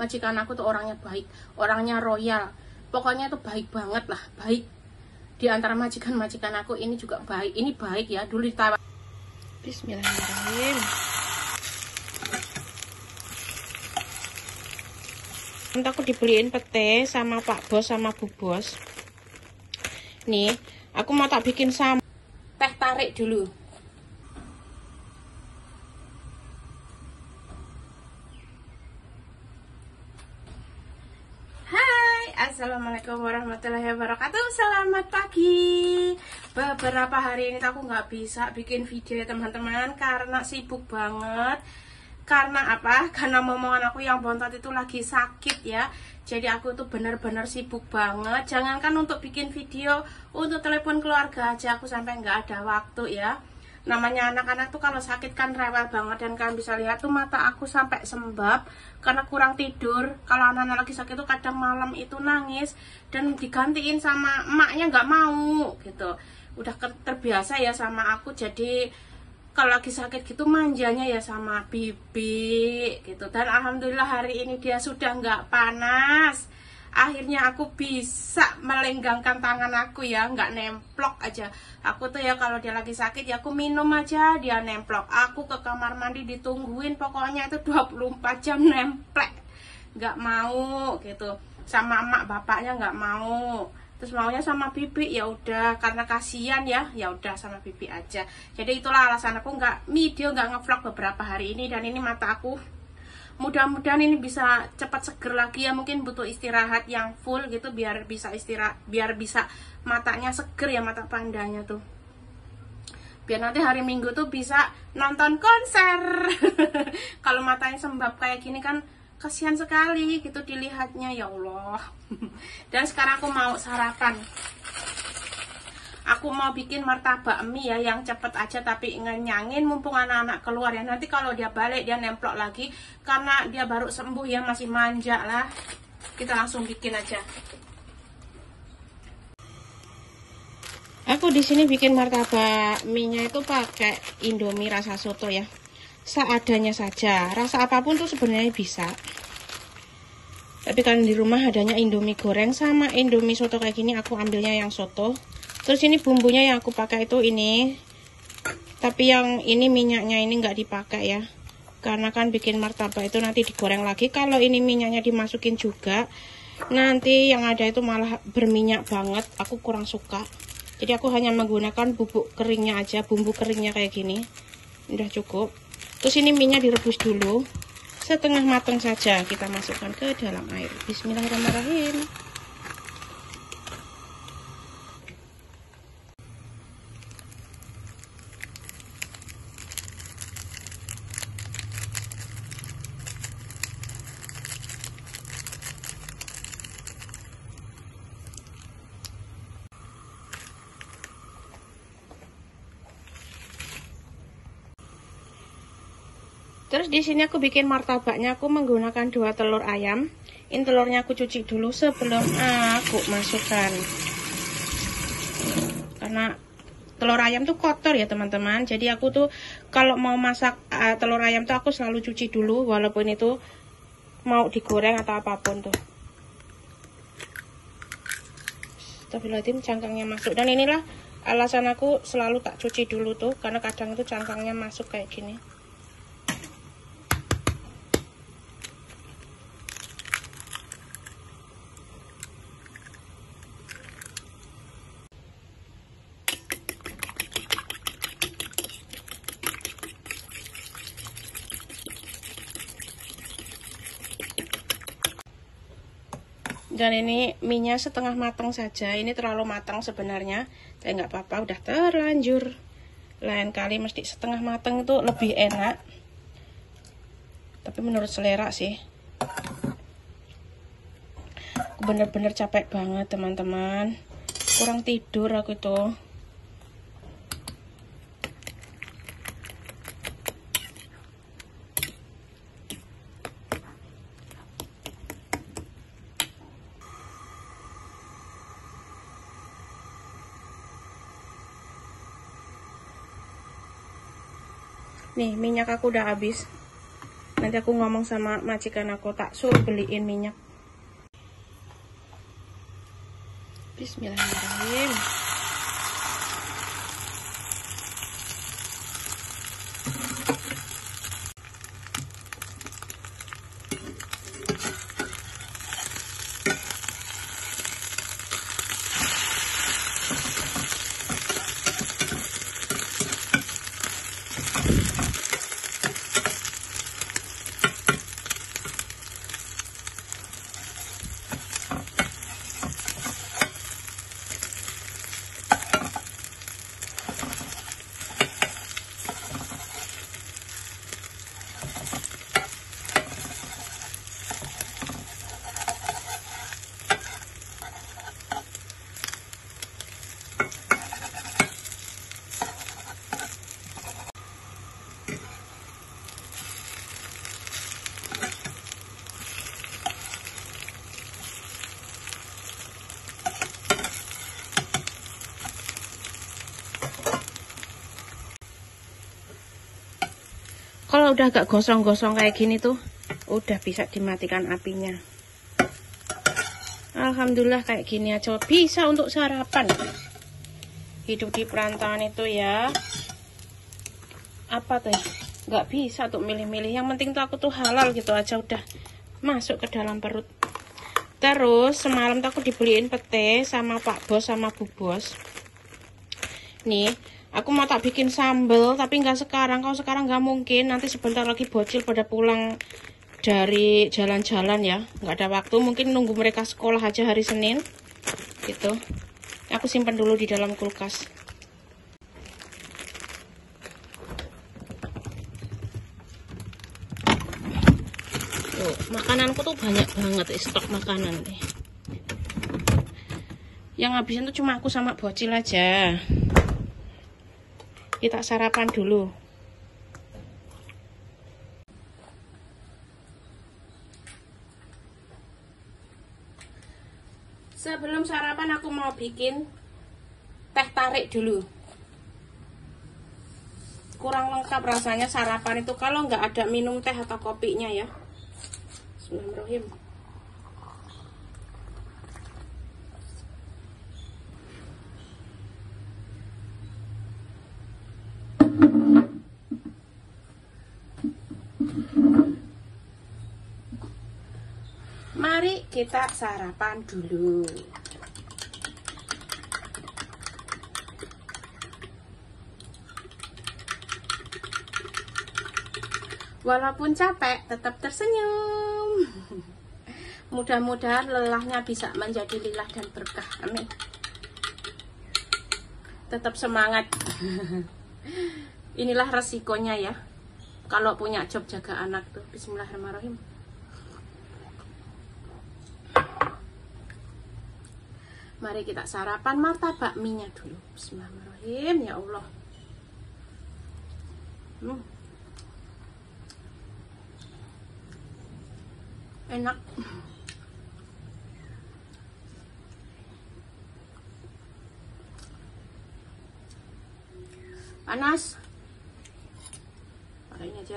Majikan aku tuh orangnya baik, orangnya royal, pokoknya tuh baik banget lah, baik. Di antara majikan-majikan aku ini juga baik, ini baik ya, dulu ditawar. Bismillahirrahmanirrahim. Nanti aku dibeliin pete sama Pak Bos sama Bu Bos. Nih, aku mau tak bikin sama teh tarik dulu. Assalamualaikum warahmatullahi wabarakatuh. Selamat pagi. Beberapa hari ini aku nggak bisa bikin video ya teman-teman, karena sibuk banget. Karena apa? Karena momongan aku yang bontot itu lagi sakit ya. Jadi aku tuh bener-bener sibuk banget. Jangankan untuk bikin video, untuk telepon keluarga aja aku sampai nggak ada waktu ya. Namanya anak-anak tuh kalau sakit kan rewel banget, dan kalian bisa lihat tuh mata aku sampai sembab karena kurang tidur. Kalau anak-anak lagi sakit tuh kadang malam itu nangis dan digantiin sama emaknya nggak mau gitu. Udah terbiasa ya sama aku, jadi kalau lagi sakit gitu manjanya ya sama bibi gitu. Dan alhamdulillah hari ini dia sudah nggak panas. Akhirnya aku bisa melenggangkan tangan aku ya, nggak nemplok aja. Aku tuh ya kalau dia lagi sakit ya aku minum aja dia nemplok. Aku ke kamar mandi ditungguin, pokoknya itu 24 jam nemplek. Nggak mau gitu. Sama emak bapaknya nggak mau. Terus maunya sama bibi, ya udah karena kasihan ya udah sama bibi aja. Jadi itulah alasan aku nggak ngevlog beberapa hari ini. Dan ini mata aku mudah-mudahan ini bisa cepat seger lagi ya, mungkin butuh istirahat yang full gitu biar bisa istirahat, biar bisa matanya seger ya, mata pandanya tuh, biar nanti hari Minggu tuh bisa nonton konser. Kalau matanya sembab kayak gini kan kasihan sekali gitu dilihatnya, ya Allah. Dan sekarang aku mau sarapan. Aku mau bikin martabak mie ya, yang cepet aja tapi ngenyangin mumpung anak-anak keluar ya. Nanti kalau dia balik dia nemplok lagi karena dia baru sembuh ya, masih manja lah. Kita langsung bikin aja. Aku di sini bikin martabak mie-nya itu pakai Indomie rasa soto ya. Seadanya saja. Rasa apapun tuh sebenarnya bisa. Tapi kan di rumah adanya Indomie goreng sama Indomie soto kayak gini, aku ambilnya yang soto. Terus ini bumbunya yang aku pakai itu ini, tapi yang ini minyaknya ini nggak dipakai ya, karena kan bikin martabak itu nanti digoreng lagi. Kalau ini minyaknya dimasukin juga, nanti yang ada itu malah berminyak banget, aku kurang suka. Jadi aku hanya menggunakan bubuk keringnya aja, bumbu keringnya kayak gini, udah cukup. Terus ini minyak direbus dulu, setengah matang saja kita masukkan ke dalam air. Bismillahirrahmanirrahim. Terus di sini aku bikin martabaknya, aku menggunakan 2 telur ayam. Ini telurnya aku cuci dulu sebelum aku masukkan. Karena telur ayam tuh kotor ya teman-teman. Jadi aku tuh kalau mau masak telur ayam tuh aku selalu cuci dulu, walaupun itu mau digoreng atau apapun tuh. Astagfirullahaladzim, cangkangnya masuk. Dan inilah alasan aku selalu tak cuci dulu tuh, karena kadang itu cangkangnya masuk kayak gini. Dan ini minyak setengah matang saja, ini terlalu matang sebenarnya, tapi nggak apa-apa, udah terlanjur. Lain kali mesti setengah matang itu lebih enak, tapi menurut selera sih. Aku bener-bener capek banget teman-teman, kurang tidur aku itu. Nih minyak aku udah habis. Nanti nanti aku ngomong sama majikan aku, tak suruh beliin minyak. Bismillahirrahmanirrahim. Kalau udah agak gosong-gosong kayak gini tuh, udah bisa dimatikan apinya. Alhamdulillah kayak gini aja bisa untuk sarapan. Hidup di perantauan itu ya, apa tuh? Nggak bisa untuk milih-milih. Yang penting tuh aku tuh halal gitu aja udah masuk ke dalam perut. Terus semalam tuh aku dibeliin pete sama Pak Bos sama Bu Bos. Nih. Aku mau tak bikin sambel, tapi nggak sekarang. Kalau sekarang nggak mungkin. Nanti sebentar lagi bocil pada pulang dari jalan-jalan ya. Nggak ada waktu. Mungkin nunggu mereka sekolah aja hari Senin. Gitu. Aku simpan dulu di dalam kulkas. Tuh, makananku tuh banyak banget stok makanan nih. Yang habisin tuh cuma aku sama bocil aja. Kita sarapan dulu. Sebelum sarapan aku mau bikin teh tarik dulu. Kurang lengkap rasanya sarapan itu kalau nggak ada minum teh atau kopinya ya. Bismillahirrahmanirrahim. Mari kita sarapan dulu. Walaupun capek, tetap tersenyum. Mudah-mudahan lelahnya bisa menjadi lilah dan berkah. Amin. Tetap semangat. Inilah resikonya ya. Kalau punya job jaga anak tuh. Bismillahirrahmanirrahim. Mari kita sarapan martabak mie-nya dulu. Bismillahirrahmanirrahim. Ya Allah. Enak. Panas. Pakai ini aja.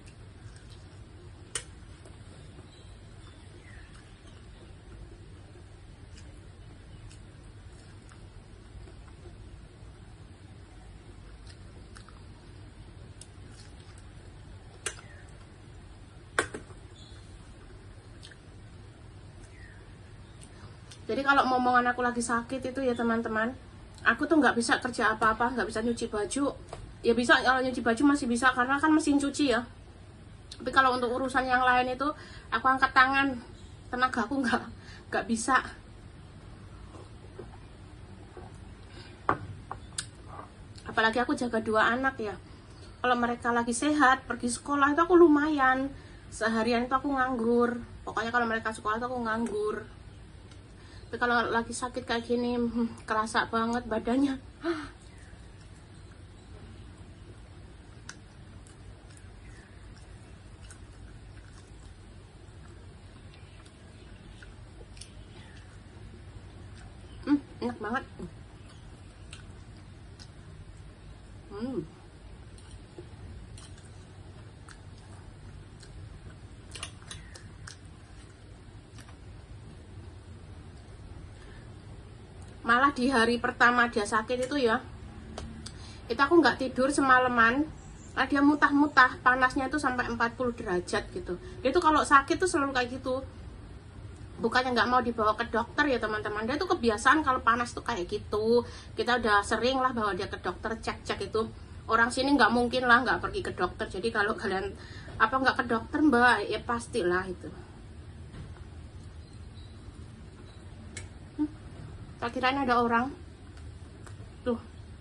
Jadi kalau momongan aku lagi sakit itu ya teman-teman, aku tuh nggak bisa kerja apa-apa, nggak bisa nyuci baju. Ya bisa, kalau nyuci baju masih bisa karena kan mesin cuci ya. Tapi kalau untuk urusan yang lain itu aku angkat tangan, tenaga aku nggak bisa. Apalagi aku jaga 2 anak ya. Kalau mereka lagi sehat pergi sekolah itu aku lumayan. Seharian itu aku nganggur. Pokoknya kalau mereka sekolah itu aku nganggur. Tapi kalau lagi sakit kayak gini, kerasa banget badannya. Enak banget. Malah di hari pertama dia sakit itu ya, itu aku nggak tidur semalaman. Dia mutah-mutah, panasnya itu sampai 40 derajat gitu. Dia tuh kalau sakit tuh selalu kayak gitu. Bukannya nggak mau dibawa ke dokter ya teman-teman, dia tuh kebiasaan kalau panas tuh kayak gitu. Kita udah sering lah bawa dia ke dokter, cek-cek itu. Orang sini nggak mungkin lah nggak pergi ke dokter. Jadi kalau kalian nggak ke dokter mbak, ya pastilah itu. Tak kirain ada orang tuh.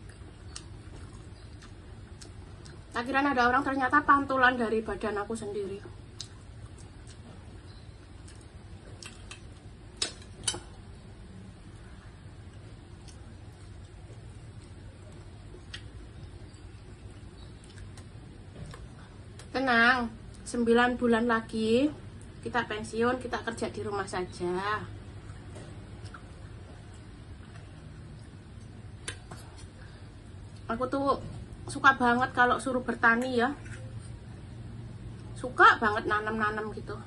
Tak kirain ada orang, ternyata pantulan dari badan aku sendiri. Tenang, 9 bulan lagi kita pensiun, kita kerja di rumah saja. Aku tuh suka banget kalau suruh bertani ya. Suka banget nanam-nanam gitu.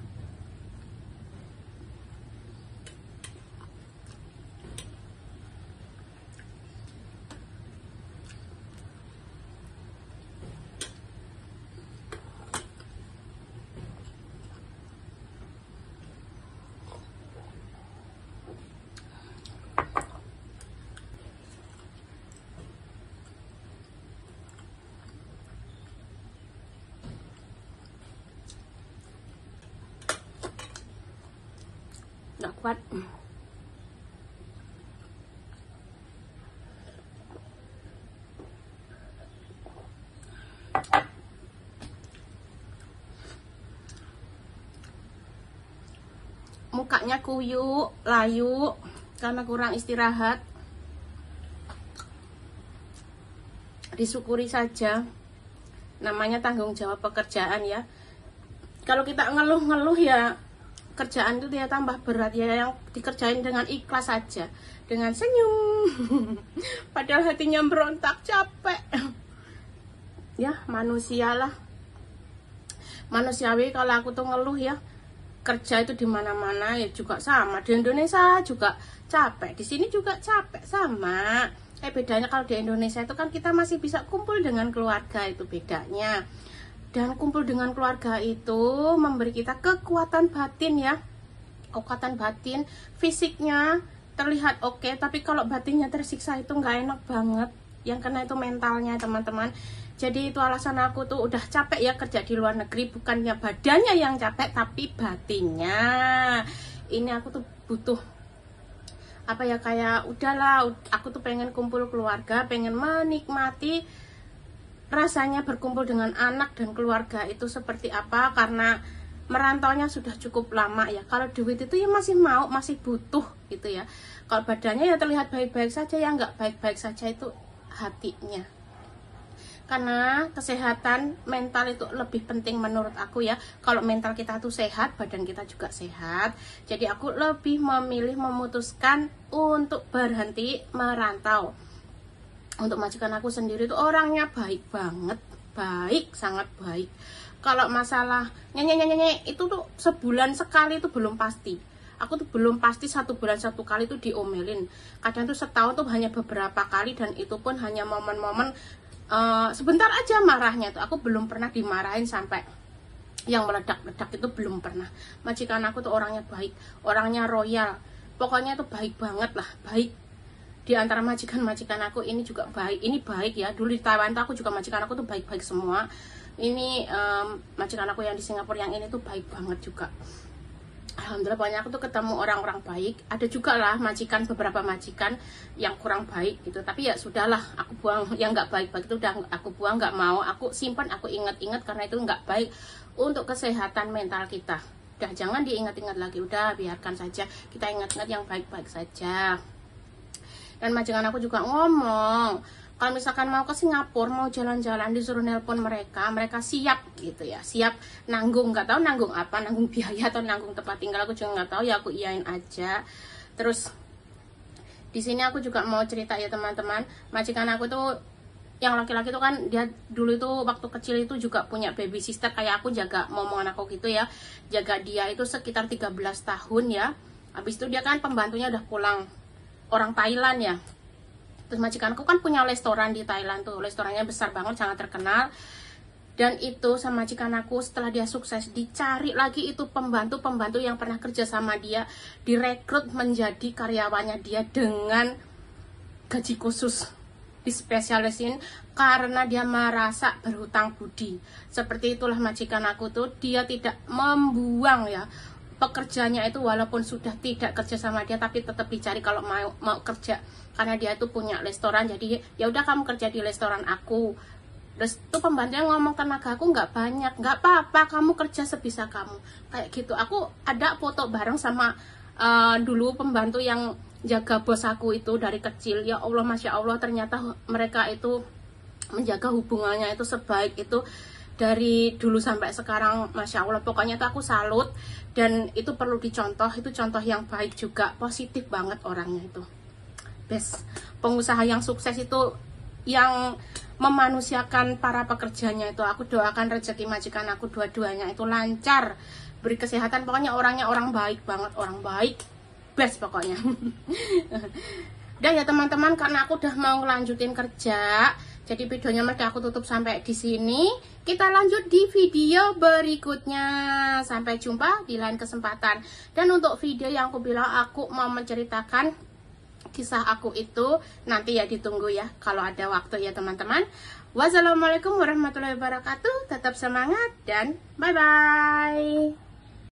Nggak kuat. Mukanya kuyuk, layu karena kurang istirahat. Disyukuri saja, namanya tanggung jawab pekerjaan ya. Kalau kita ngeluh-ngeluh ya kerjaan itu dia tambah berat ya. Yang dikerjain dengan ikhlas saja, dengan senyum padahal hatinya berontak, capek ya. Manusiawi kalau aku tuh ngeluh ya. Kerja itu di mana-mana ya juga sama, di Indonesia juga capek, di sini juga capek sama. Bedanya kalau di Indonesia itu kan kita masih bisa kumpul dengan keluarga, itu bedanya. Dan kumpul dengan keluarga itu memberi kita kekuatan batin ya. Kekuatan batin, fisiknya terlihat oke, tapi kalau batinnya tersiksa itu nggak enak banget. Yang kena itu mentalnya teman-teman. Jadi itu alasan aku tuh udah capek ya kerja di luar negeri. Bukannya badannya yang capek, tapi batinnya. Ini aku tuh butuh kayak udahlah, aku tuh pengen kumpul keluarga, pengen menikmati rasanya berkumpul dengan anak dan keluarga itu seperti apa, karena merantaunya sudah cukup lama ya. Kalau duit itu ya masih butuh gitu ya. Kalau badannya ya terlihat baik-baik saja, ya nggak baik-baik saja itu hatinya. Karena kesehatan mental itu lebih penting menurut aku ya. Kalau mental kita tuh sehat, badan kita juga sehat. Jadi aku lebih memutuskan untuk berhenti merantau. Untuk majikan aku sendiri itu orangnya baik banget, baik, sangat baik. Kalau masalah nyanyi itu tuh sebulan sekali itu belum pasti. Aku tuh belum pasti 1 bulan 1 kali tuh diomelin. Kadang tuh setahun tuh hanya beberapa kali, dan itu pun hanya momen-momen sebentar aja marahnya tuh. Aku belum pernah dimarahin sampai yang meledak-ledak, itu belum pernah. Majikan aku tuh orangnya baik, orangnya royal. Pokoknya tuh baik banget lah, baik. Di antara majikan-majikan aku ini juga baik. Ini baik ya. Dulu di Taiwan tuh aku juga majikan aku tuh baik-baik semua. Ini majikan aku yang di Singapura yang ini tuh baik banget juga. Alhamdulillah banyak aku tuh ketemu orang-orang baik. Ada juga lah beberapa majikan yang kurang baik gitu. Tapi ya sudahlah, aku buang yang nggak baik-baik itu, udah aku buang, nggak mau. Aku simpan, aku ingat-ingat karena itu nggak baik untuk kesehatan mental kita. Udah jangan diingat-ingat lagi, udah biarkan saja. Kita ingat-ingat yang baik-baik saja. Dan majikan aku juga ngomong, kalau misalkan mau ke Singapura, mau jalan-jalan, disuruh nelpon mereka siap gitu ya, siap nanggung. Nggak tahu nanggung apa, nanggung biaya atau nanggung tempat tinggal, aku juga nggak tahu ya, aku iyain aja. Terus di sini aku juga mau cerita ya teman-teman, majikan aku tuh yang laki-laki tuh kan dia dulu itu waktu kecil itu juga punya baby sister kayak aku, jaga momongan aku gitu ya, jaga dia itu sekitar 13 tahun ya. Habis itu dia kan pembantunya udah pulang orang Thailand ya. Terus majikanku kan punya restoran di Thailand tuh, restorannya besar banget, sangat terkenal. Dan itu sama majikan aku setelah dia sukses, dicari lagi itu pembantu-pembantu yang pernah kerja sama dia, direkrut menjadi karyawannya dia dengan gaji khusus, dispesialisin karena dia merasa berhutang budi. Seperti itulah majikan aku tuh, dia tidak membuang ya pekerjanya itu, walaupun sudah tidak kerja sama dia tapi tetap dicari kalau mau kerja, karena dia itu punya restoran. Jadi ya udah kamu kerja di restoran aku. Terus tuh pembantunya ngomong, tenaga aku nggak banyak, nggak apa-apa, kamu kerja sebisa kamu, kayak gitu. Aku ada foto bareng sama dulu pembantu yang jaga bos aku itu dari kecil. Ya Allah, Masya Allah, ternyata mereka itu menjaga hubungannya itu sebaik itu dari dulu sampai sekarang. Masya Allah, pokoknya tuh aku salut, dan itu perlu dicontoh. Itu contoh yang baik juga, positif banget orangnya itu. Best pengusaha yang sukses itu yang memanusiakan para pekerjanya itu. Aku doakan rezeki majikan aku dua-duanya itu lancar, beri kesehatan, pokoknya orangnya orang baik banget, orang baik, best pokoknya. Udah ya teman-teman, karena aku udah mau ngelanjutin kerja, jadi videonya mereka aku tutup sampai di sini. Kita lanjut di video berikutnya. Sampai jumpa di lain kesempatan. Dan untuk video yang aku bilang aku mau menceritakan kisah aku itu, nanti ya ditunggu ya kalau ada waktu ya teman-teman. Wassalamualaikum warahmatullahi wabarakatuh. Tetap semangat dan bye-bye.